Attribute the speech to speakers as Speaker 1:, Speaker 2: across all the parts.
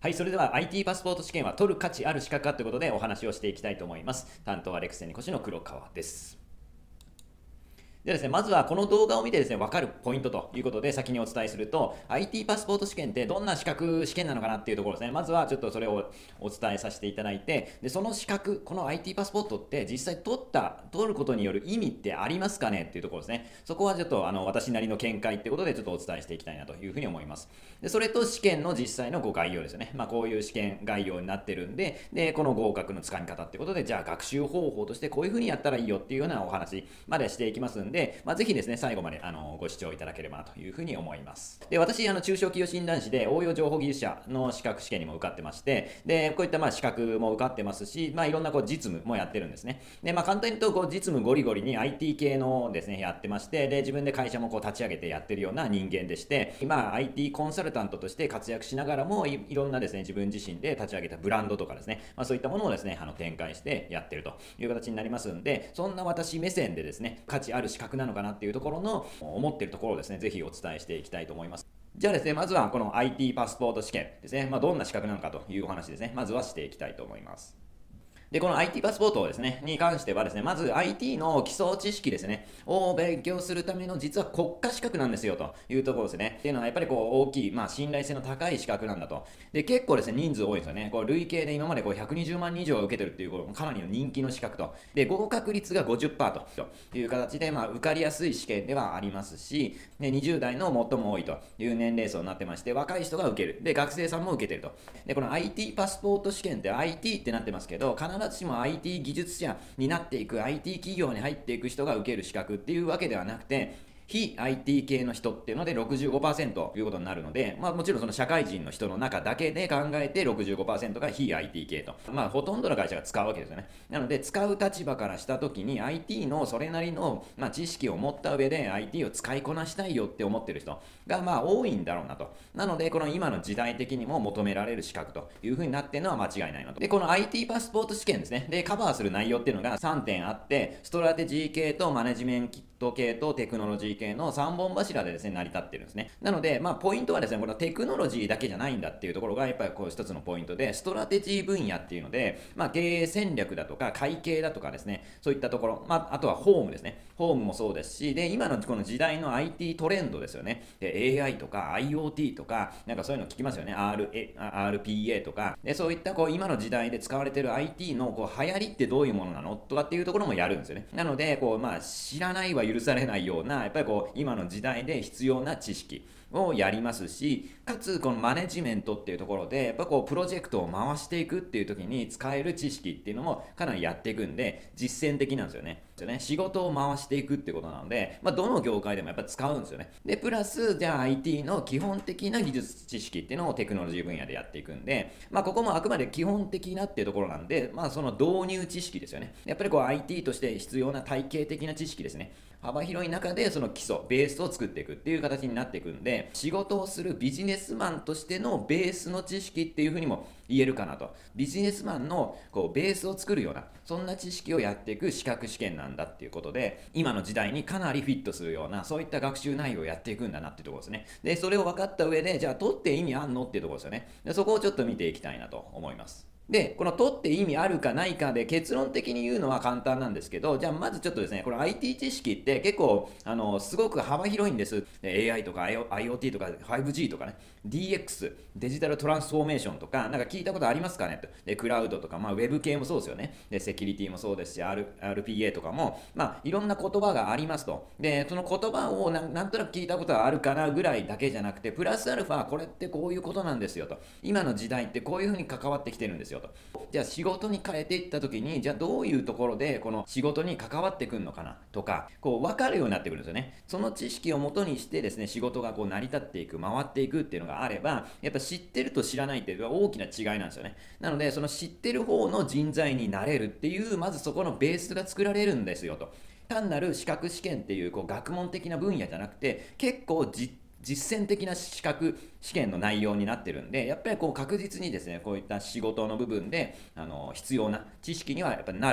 Speaker 1: はい、それでは IT パスポート試験は取る価値ある資格かということでお話をしていきたいと思います。担当はレクセニコシの黒川です。ではですね、まずはこの動画を見てですね、分かるポイントということで先にお伝えすると、IT パスポート試験ってどんな試験なのかなっていうところですね。まずはちょっとそれをお伝えさせていただいて、で、その資格、この IT パスポートって実際取ることによる意味ってありますかねっていうところですね。そこはちょっと私なりの見解っていうことでちょっとお伝えしていきたいなというふうに思います。で、それと試験の実際の概要ですよね。こういう試験概要になってるんで、この合格のつかみ方っていうことで、じゃあ学習方法としてこういうふうにやったらいいよっていうようなお話までしていきますんで、ぜひですね、最後までご視聴いただければなというふうに思います。で、私、中小企業診断士で応用情報技術者の資格試験にも受かってまして、で、こういった資格も受かってますし、いろんな実務もやってるんですね。で、簡単に言うと実務ゴリゴリに IT 系のですね、やってまして、で、自分で会社も立ち上げてやってるような人間でして、今、IT コンサルタントとして活躍しながらも、いろんなですね、自分自身で立ち上げたブランドとかですね、そういったものをですね、展開してやってるという形になりますんで、そんな私目線でですね、価値ある資格なのかなっていうところの思っているところをですね、ぜひお伝えしていきたいと思います。じゃあですね、まずはこの IT パスポート試験ですね、どんな資格なのかというお話ですね、まずはしていきたいと思います。で、この IT パスポートですね、に関してはですね、まず IT の基礎知識ですね、を勉強するための実は国家資格なんですよというところですね。っていうのはやっぱり大きい、信頼性の高い資格なんだと。で、結構ですね、人数多いんですよね。累計で今まで120万人以上受けてるっていう、かなりの人気の資格と。で、合格率が50%という形で、受かりやすい試験ではありますし、で、20代の最も多いという年齢層になってまして、若い人が受ける。で、学生さんも受けてると。で、この IT パスポート試験って IT ってなってますけど、必ずしも IT 技術者になっていく IT 企業に入っていく人が受ける資格っていうわけではなくて、非 IT 系の人っていうので65%ということになるので、もちろんその社会人の人の中だけで考えて65%が非 IT 系と。ほとんどの会社が使うわけですよね。なので、使う立場からしたときに IT のそれなりの、知識を持った上で IT を使いこなしたいよって思ってる人が多いんだろうなと。なので、この今の時代的にも求められる資格という風になっているのは間違いないのと。で、この IT パスポート試験ですね。で、カバーする内容っていうのが3点あって、ストラテジー系とマネジメント系とテクノロジー系の3本柱でですね、成り立ってるんですね。なので、ポイントはですね、このテクノロジーだけじゃないんだっていうところが、やっぱり一つのポイントで、ストラテジー分野っていうので、経営戦略だとか、会計だとかですね、そういったところ、あとはホームですね。ホームもそうですし、で、今のこの時代の IT トレンドですよね。で、AI とか IoT とか、なんかそういうの聞きますよね。RPA とか。で、そういった今の時代で使われてる IT の流行りってどういうものなのとかっていうところもやるんですよね。なので、知らないは許されないような、やっぱり今の時代で必要な知識をやりますし、かつこのマネジメントっていうところで、やっぱプロジェクトを回していくっていう時に使える知識っていうのもかなりやっていくんで、実践的なんですよね。仕事を回していくってことなので、どの業界でもやっぱ使うんですよね。で、プラス、じゃあ IT の基本的な技術知識っていうのをテクノロジー分野でやっていくんで、ここもあくまで基本的なっていうところなんで、その導入知識ですよね。やっぱりIT として必要な体系的な知識ですね。幅広い中でその基礎、ベースを作っていくっていう形になっていくんで、仕事をするビジネスマンとしてのベースの知識っていうふうにも言えるかなと。ビジネスマンのベースを作るような、そんな知識をやっていく資格試験なんだっていうことで、今の時代にかなりフィットするような、そういった学習内容をやっていくんだなっていうところですね。で、それを分かった上で、じゃあ取って意味あんのっていうところですよね。で、そこをちょっと見ていきたいなと思います。で、この取って意味あるかないかで結論的に言うのは簡単なんですけど、じゃあまずちょっとですね、この IT 知識って結構、すごく幅広いんです。AI とか IoT とか 5G とかね、DX、デジタルトランスフォーメーションとか、なんか聞いたことありますかねと。で、クラウドとか、ウェブ系もそうですよね。で、セキュリティもそうですし、RPA とかも、いろんな言葉がありますと。で、その言葉をなんとなく聞いたことはあるかなぐらいだけじゃなくて、プラスアルファ、これってこういうことなんですよと。今の時代ってこういうふうに関わってきてるんですよと。じゃあ仕事に変えていった時に、じゃあどういうところでこの仕事に関わってくるのかなとか、分かるようになってくるんですよね。その知識をもとにしてですね、仕事が成り立っていく、回っていくっていうのがあれば、やっぱ知ってると知らないっていうのは大きな違いなんですよね。なので、その知ってる方の人材になれるっていう、まずそこのベースが作られるんですよと。単なる資格試験っていう、学問的な分野じゃなくて、結構実践的な資格試験の内容になってるんで、やっぱり確実にですね、こういった仕事の部分で必要な知識にはやっぱりなると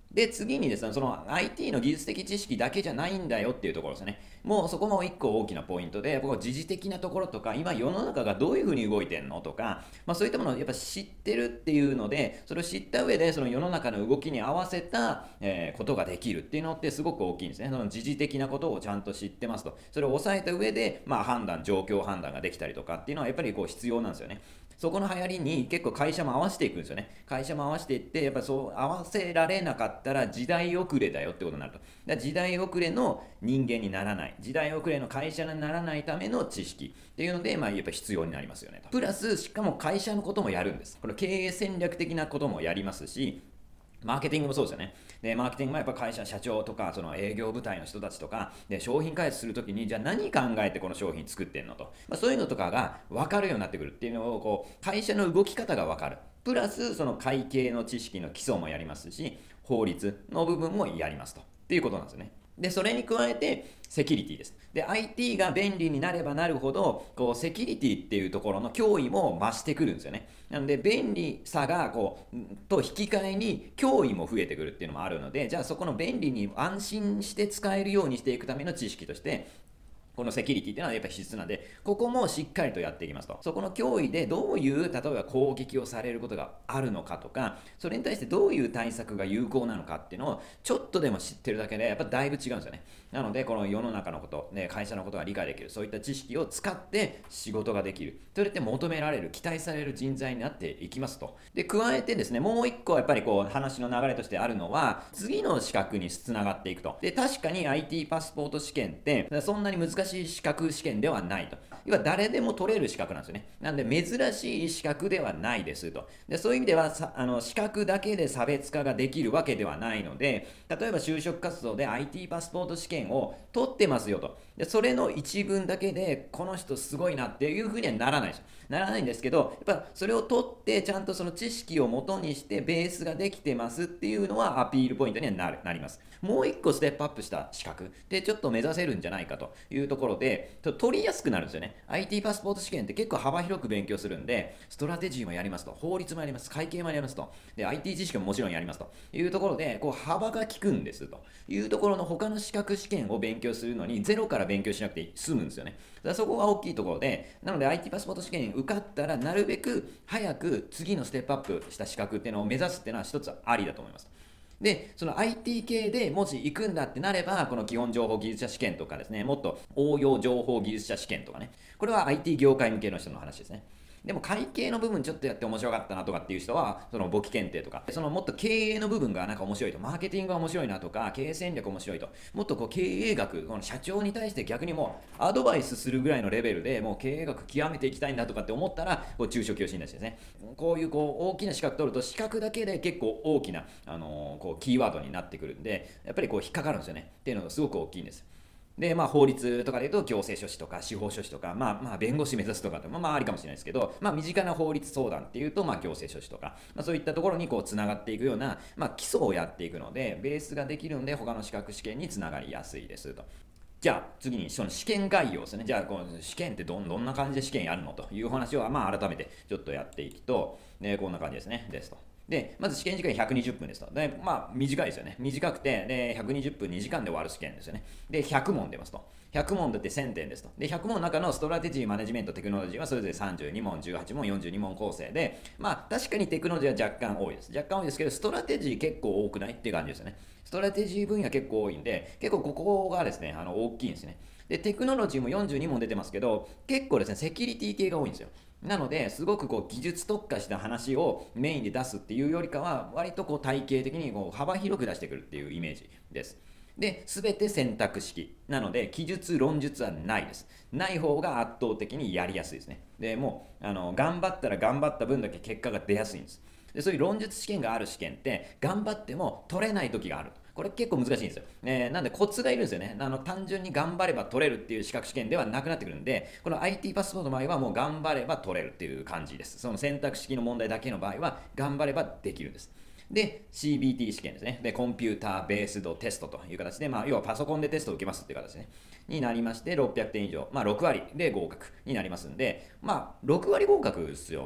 Speaker 1: で、次にですね、その IT の技術的知識だけじゃないんだよっていうところですね。もうそこも一個大きなポイントで、僕は時事的なところとか、今世の中がどういうふうに動いてんのとか、そういったものをやっぱ知ってるっていうので、それを知った上で、その世の中の動きに合わせた、ことができるっていうのってすごく大きいんですね。その時事的なことをちゃんと知ってますと。それを抑えた上で、状況判断ができたりとかっていうのはやっぱりこう必要なんですよね。そこの流行りに結構会社も合わせていくんですよね。会社も合わせていって、やっぱそう合わせられなかったら時代遅れだよってことになると。だから時代遅れの人間にならない、時代遅れの会社にならないための知識っていうので、やっぱ必要になりますよねと。プラス、しかも会社のこともやるんです。これ経営戦略的なこともやりますし、マーケティングもそうですよね。で、マーケティングもやっぱ会社、社長とか、その営業部隊の人たちとか、で、商品開発するときに、じゃあ何考えてこの商品作ってんのと。そういうのとかが分かるようになってくるっていうのを、こう、会社の動き方が分かる。プラス、その会計の知識の基礎もやりますし、法律の部分もやりますと。っていうことなんですよね。で、それに加えて、セキュリティです。で、IT が便利になればなるほど、こう、セキュリティっていうところの脅威も増してくるんですよね。なので、便利さが、と引き換えに脅威も増えてくるっていうのもあるので、じゃあそこの便利に安心して使えるようにしていくための知識として、このセキュリティっていうのはやっぱり必須なんで、ここもしっかりとやっていきますと。そこの脅威でどういう、例えば攻撃をされることがあるのかとか、それに対してどういう対策が有効なのかっていうのを、ちょっとでも知ってるだけで、やっぱだいぶ違うんですよね。なので、この世の中のこと、ね、会社のことが理解できる、そういった知識を使って仕事ができる。それって求められる、期待される人材になっていきますと。で、加えてですね、もう一個やっぱりこう、話の流れとしてあるのは、次の資格につながっていくと。で、確かに IT パスポート試験って、そんなに難しい資格試験ではないと。要は誰でも取れる資格なんですよね。なんで珍しい資格ではないですと。でそういう意味では資格だけで差別化ができるわけではないので、例えば就職活動で IT パスポート試験を取ってますよと。でそれの一文だけでこの人すごいなっていうふうにはならないです。ならないんですけど、やっぱそれを取ってちゃんとその知識を元にしてベースができてますっていうのはアピールポイントにはなります。もう一個ステップアップした資格でちょっと目指せるんじゃないかというところで、取りやすくなるんですよね。IT パスポート試験って結構幅広く勉強するんで、ストラテジーもやりますと、法律もやります、会計もやりますと、で IT 知識ももちろんやりますというところで、こう幅が利くんですというところの他の資格試験を勉強するのにゼロから勉強しなくて済むんですよね。だからそこが大きいところで、なので IT パスポート試験に受かったらなるべく早く次のステップアップした資格っていうのを目指すっていうのは一つありだと思います。で、その IT 系でもし行くんだってなれば、この基本情報技術者試験とかですね、もっと応用情報技術者試験とかね、これは IT 業界向けの人の話ですね。でも会計の部分ちょっとやって面白かったなとかっていう人は、その簿記検定とか、そのもっと経営の部分がなんか面白いと、マーケティングが面白いなとか、経営戦略面白いと、もっとこう経営学、この社長に対して逆にもうアドバイスするぐらいのレベルでもう経営学極めていきたいんだとかって思ったら、こう中小企業診断士ですね。こういう大きな資格取ると、資格だけで結構大きな、こうキーワードになってくるんで、やっぱりこう引っかかるんですよね。っていうのがすごく大きいんです。で、法律とかで言うと、行政書士とか司法書士とか、弁護士目指すとかって、ありかもしれないですけど、身近な法律相談っていうと、行政書士とか、そういったところにこう、つながっていくような、基礎をやっていくので、ベースができるんで、他の資格試験につながりやすいですと。じゃあ次にその試験概要ですね。じゃあこの試験ってどんな感じで試験やるのという話を改めてちょっとやっていくと、こんな感じですね。ですと。で、まず試験時間120分ですと。で、短いですよね。短くて、で、120分2時間で終わる試験ですよね。で、100問出ますと。100問だって1000点ですと。で、100問の中のストラテジー、マネジメント、テクノロジーはそれぞれ32問、18問、42問構成で、確かにテクノロジーは若干多いです。若干多いですけど、ストラテジー結構多くないっていう感じですよね。ストラテジー分野結構多いんで、結構ここがですね、大きいんですね。で、テクノロジーも42問出てますけど、結構ですね、セキュリティ系が多いんですよ。なので、すごくこう技術特化した話をメインで出すっていうよりかは、割とこう体系的にこう幅広く出してくるっていうイメージです。で、すべて選択式。なので、記述、論述はないです。ない方が圧倒的にやりやすいですね。で、もう、頑張ったら頑張った分だけ結果が出やすいんです。で、そういう論述試験がある試験って、頑張っても取れない時がある。これ結構難しいんですよ。なんでコツがいるんですよね。単純に頑張れば取れるっていう資格試験ではなくなってくるんで、この IT パスポートの場合はもう頑張れば取れるっていう感じです。その選択式の問題だけの場合は頑張ればできるんです。で、CBT 試験ですね。で、コンピューターベースドテストという形で、要はパソコンでテストを受けますっていう形ね。になりまして、600点以上、6割で合格になりますんで、6割合格ですよと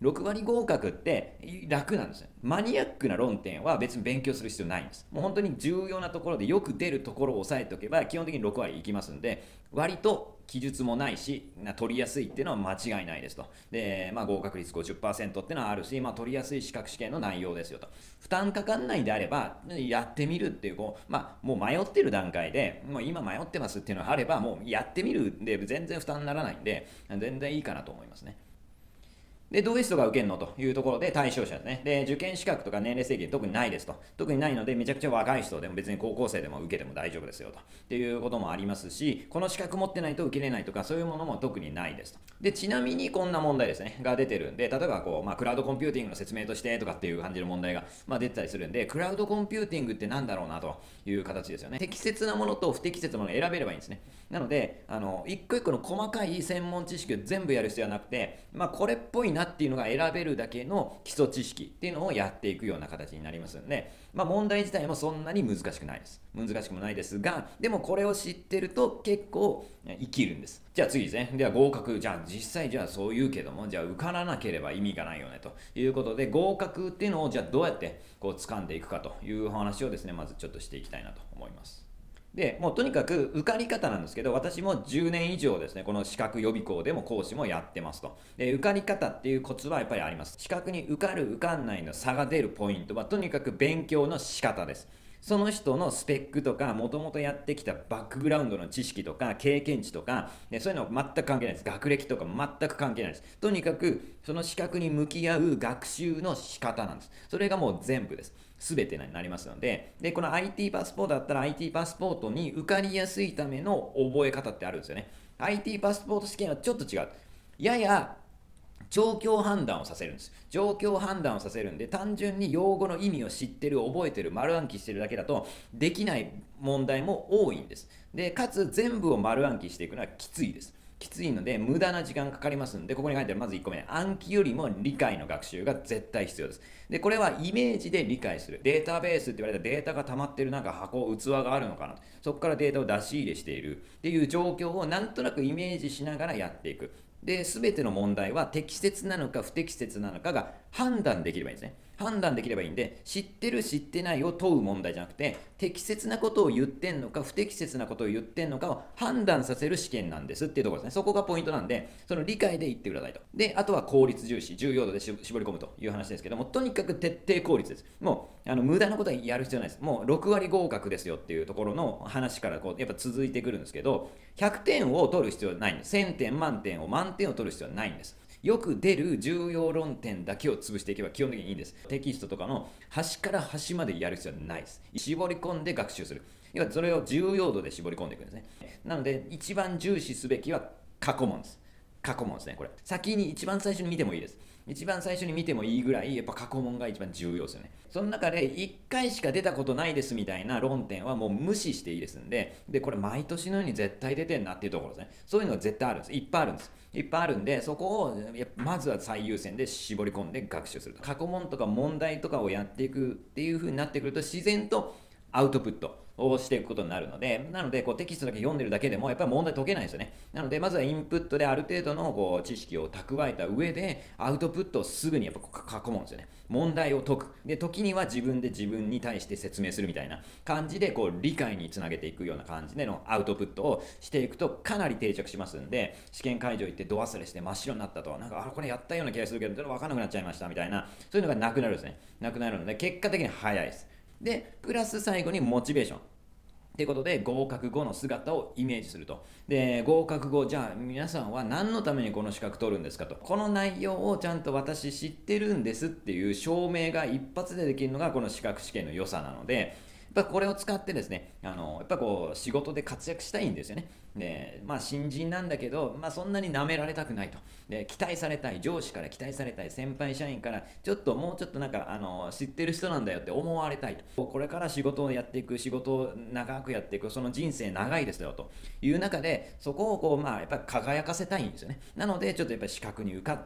Speaker 1: 6割合格って楽なんですよ。マニアックな論点は別に勉強する必要ないんです。もう本当に重要なところでよく出るところを押さえておけば基本的に6割いきますんで、割と記述もないし取りやすいっていうのは間違いないですと。で、合格率 50% っていうのはあるし、取りやすい資格試験の内容ですよと。負担かかんないであればやってみるっていう、もう迷ってる段階でもう今迷ってますっていうのがあればもうやってみるんで全然負担にならないんで全然いいかなと思いますね。で、どういう人が受けるのというところで対象者ですね。で、受験資格とか年齢制限特にないですと。特にないので、めちゃくちゃ若い人でも別に高校生でも受けても大丈夫ですよと。っていうこともありますし、この資格持ってないと受けれないとか、そういうものも特にないですと。で、ちなみにこんな問題ですね、が出てるんで、例えばクラウドコンピューティングの説明としてとかっていう感じの問題が、出てたりするんで、クラウドコンピューティングってなんだろうなという形ですよね。適切なものと不適切なものを選べればいいんですね。なので、一個一個の細かい専門知識を全部やる必要はなくて、これっぽいなっていうのが選べるだけの基礎知識っていうのをやっていくような形になりますので、問題自体もそんなに難しくないです。難しくもないですが、でもこれを知ってると結構生きるんです。じゃあ次ですね。では合格。じゃあ実際じゃあそう言うけども、じゃあ受からなければ意味がないよねということで、合格っていうのをじゃあどうやって掴んでいくかというお話をですね、まずちょっとしていきたいなと思います。でもうとにかく受かり方なんですけど、私も10年以上ですねこの資格予備校でも講師もやってますと。で、受かり方っていうコツはやっぱりあります。資格に受かる受かんないの差が出るポイントはとにかく勉強の仕方です。その人のスペックとかもともとやってきたバックグラウンドの知識とか経験値とか、そういうの全く関係ないです。学歴とか全く関係ないです。とにかくその資格に向き合う学習の仕方なんです。それがもう全部です。全てになりますので、この IT パスポートだったら IT パスポートに受かりやすいための覚え方ってあるんですよね。IT パスポート試験はちょっと違う。やや状況判断をさせるんです。状況判断をさせるんで、単純に用語の意味を知ってる、覚えてる、丸暗記してるだけだとできない問題も多いんです。で、かつ全部を丸暗記していくのはきついです。きついので無駄な時間かかりますので、ここに書いてあるまず1個目、暗記よりも理解の学習が絶対必要です。で、これはイメージで理解する。データベースって言われたデータが溜まってるなんか箱、器があるのかな。そこからデータを出し入れしているっていう状況をなんとなくイメージしながらやっていく。で、全ての問題は適切なのか不適切なのかが判断できればいいんですね。判断できればいいんで、知ってる知ってないを問う問題じゃなくて、適切なことを言ってんのか不適切なことを言ってんのかを判断させる試験なんですっていうところですね。そこがポイントなんで、その理解で言ってくださいと。で、あとは効率重視、重要度で絞り込むという話ですけども、とにかく徹底効率です。もう無駄なことはやる必要ないです。もう6割合格ですよっていうところの話からやっぱ続いてくるんですけど、100点を取る必要はないんです。1000点満点を取る必要はないんです。よく出る重要論点だけを潰していけば基本的にいいんです。テキストとかの端から端までやる必要はないです。絞り込んで学習する。要はそれを重要度で絞り込んでいくんですね。なので一番重視すべきは過去問です。過去問ですね、これ。先に一番最初に見てもいいです。一番最初に見てもいいぐらい、やっぱ過去問が一番重要ですよね。その中で1回しか出たことないですみたいな論点はもう無視していいですんで、これ毎年のように絶対出てんなっていうところですね。そういうのが絶対あるんです。いっぱいあるんです。いっぱいあるんで、そこをまずは最優先で絞り込んで学習すると。過去問とか問題とかをやっていくっていう風になってくると、自然とアウトプットをしていくことになるので、テキストだけ読んでるだけでもやっぱり問題解けないですよね。なのでまずはインプットである程度の知識を蓄えた上でアウトプットをすぐにやっぱ過去問ですよね。問題を解く。で、時には自分で自分に対して説明するみたいな感じで理解につなげていくような感じでのアウトプットをしていくとかなり定着しますんで、試験会場行ってド忘れして真っ白になったと、これやったような気がするけど分かんなくなっちゃいましたみたいな、そういうのがなくなるんですね。なくなるので結果的に早いです。で、プラス最後にモチベーション。ということで合格後の姿をイメージすると。で、合格後、じゃあ皆さんは何のためにこの資格取るんですかと。この内容をちゃんと私知ってるんですっていう証明が一発でできるのがこの資格試験の良さなので、やっぱこれを使ってですね、やっぱ仕事で活躍したいんですよね。で、新人なんだけど、そんなに舐められたくないと。で、期待されたい、上司から期待されたい、先輩社員から、もうちょっと知ってる人なんだよって思われたいと。これから仕事をやっていく、仕事を長くやっていく、その人生長いですよという中で、そこをやっぱり輝かせたいんですよね。なので、ちょっとやっぱり資格に受かって、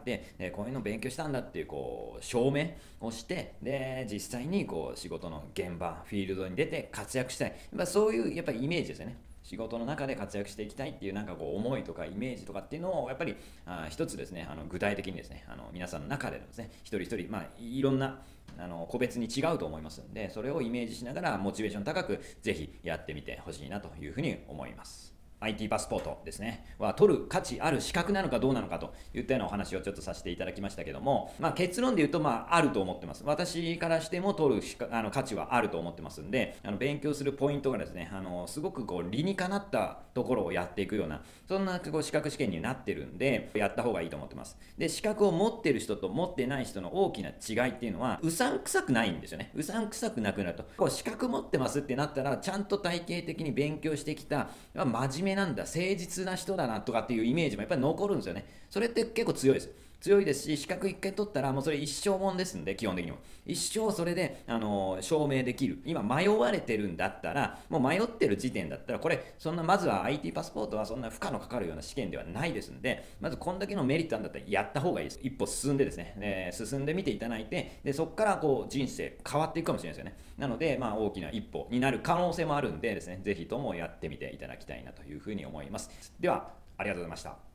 Speaker 1: こういうのを勉強したんだっていう、証明をして、で、実際に仕事の現場、フィールドに出て活躍したい。そういうやっぱりイメージですよね。 仕事の中で活躍していきたいっていうなんかこう思いとかイメージとかっていうのをやっぱり一つですね、具体的にですね、皆さんの中でのですね、一人一人、いろんな個別に違うと思いますので、それをイメージしながらモチベーション高くぜひやってみてほしいなというふうに思います。IT パスポートですねは取る価値ある資格なのかどうなのかといったようなお話をちょっとさせていただきましたけども、結論で言うとあると思ってます。私からしても取る価値はあると思ってますんで、勉強するポイントがですね、すごくこう理にかなったところをやっていくような、そんなこう資格試験になってるんでやった方がいいと思ってます。で、資格を持ってる人と持ってない人の大きな違いっていうのはうさんくさくないんですよね。うさんくさくなくなると、こう資格持ってますってなったらちゃんと体系的に勉強してきた真面目なんだ、誠実な人だなとかっていうイメージもやっぱり残るんですよね。それって結構強いです。強いですし、資格1回取ったらもうそれ一生もんですんで、基本的にも一生それで、証明できる。今迷われてるんだったら、もう迷ってる時点だったら、これそんなまずは IT パスポートはそんな負荷のかかるような試験ではないですんで、まずこんだけのメリットなんだったらやった方がいいです。一歩進んでですね、進んでみていただいて、でそこからこう人生変わっていくかもしれないですよね。なので、大きな一歩になる可能性もあるんでですね、ぜひともやってみていただきたいなというふうに思います。では、ありがとうございました。